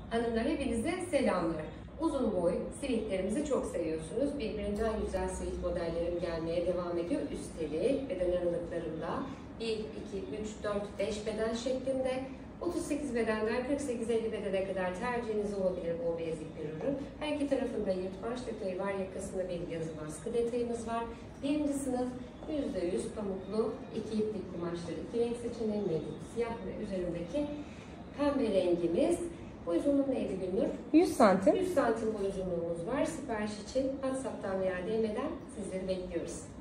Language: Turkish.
Hanımlar hepinize selamlar. Uzun boy sivitlerimizi çok seviyorsunuz. Birbirinden güzel sivit modellerim gelmeye devam ediyor. Üstelik beden aralıklarında 1, 2, 3, 4, 5 beden şeklinde 38 bedenden 48-50 bedene kadar tercihiniz olabilir bu bezik bir ürün. Her iki tarafında yırtmaç detayı var. Yakasında bir yazı baskı detayımız var. Birinci sınıf %100 pamuklu 2 iplik kumaşları. 2 renk seçeneği mevcut. Siyah ve üzerindeki pembe rengimiz. Bu uzunluğu neydi Gülnur? 100 santim. 100 santim bu uzunluğumuz var. Sipariş için WhatsApp'tan veya DM'den sizleri bekliyoruz.